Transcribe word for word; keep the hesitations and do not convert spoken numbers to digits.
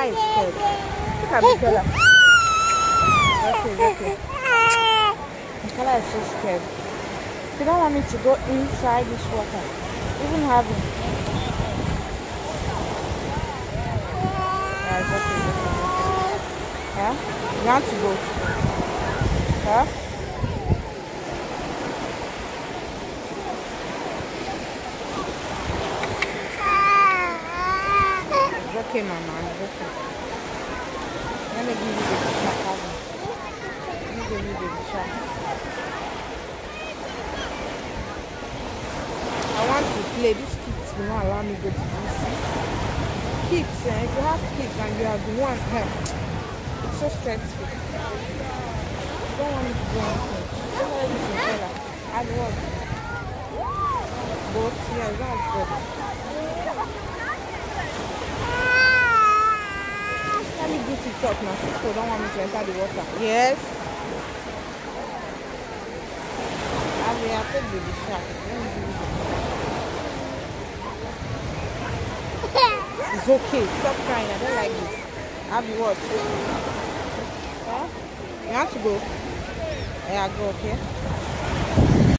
Bella is scared. Look at Bella. Okay, okay. Bella is so scared. She don't want me to go inside this water. Even having. Yeah, it's okay. It's okay. Yeah? You want to go? Huh? It's okay, Mama. It's okay. Let me give you the shark. Let me give you the shark. I want to play. These kids will not allow me to go to this. Kids, eh? If you have kids and you have the one help, it's so stressful. You don't want me to do anything. You don't want me to tell her. I'd work. Both, yeah, that's good. Let me do TikTok now. People don't want me to enter the water. Yes. I will have to do the shark. It's okay. Stop crying. I don't like this. Have you watched? Huh? You have to go. Yeah, go, okay?